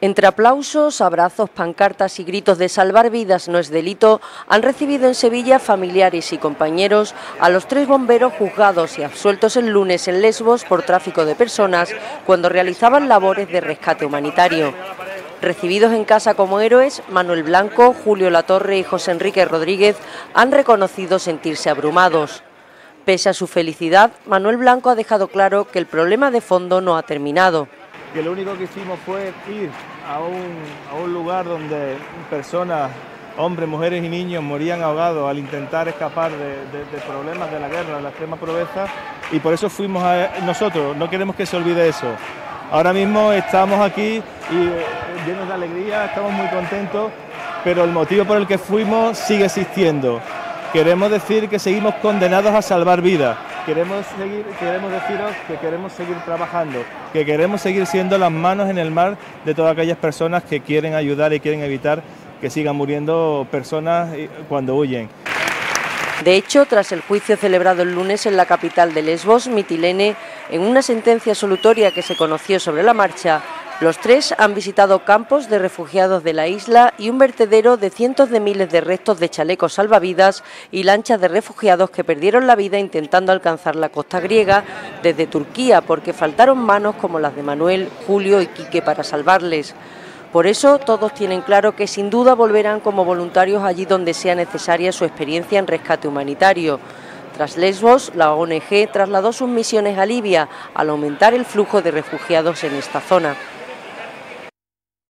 Entre aplausos, abrazos, pancartas y gritos de salvar vidas no es delito, han recibido en Sevilla familiares y compañeros a los 3 bomberos juzgados y absueltos el lunes en Lesbos por tráfico de personas cuando realizaban labores de rescate humanitario. Recibidos en casa como héroes, Manuel Blanco, Julio Latorre y José Enrique Rodríguez han reconocido sentirse abrumados. Pese a su felicidad, Manuel Blanco ha dejado claro que el problema de fondo no ha terminado. Que lo único que hicimos fue ir a un lugar donde personas, hombres, mujeres y niños morían ahogados al intentar escapar de problemas de la guerra, de la extrema pobreza, y por eso fuimos nosotros, no queremos que se olvide eso. Ahora mismo estamos aquí y llenos de alegría, estamos muy contentos, pero el motivo por el que fuimos sigue existiendo. Queremos decir que seguimos condenados a salvar vidas. Queremos deciros que queremos seguir trabajando, que queremos seguir siendo las manos en el mar de todas aquellas personas que quieren ayudar y quieren evitar que sigan muriendo personas cuando huyen. De hecho, tras el juicio celebrado el lunes en la capital de Lesbos, Mitilene, en una sentencia absolutoria que se conoció sobre la marcha, los 3 han visitado campos de refugiados de la isla y un vertedero de cientos de miles de restos de chalecos salvavidas y lanchas de refugiados que perdieron la vida intentando alcanzar la costa griega desde Turquía porque faltaron manos como las de Manuel, Julio y Quique para salvarles. Por eso todos tienen claro que sin duda volverán como voluntarios allí donde sea necesaria su experiencia en rescate humanitario. Tras Lesbos, la ONG trasladó sus misiones a Libia al aumentar el flujo de refugiados en esta zona.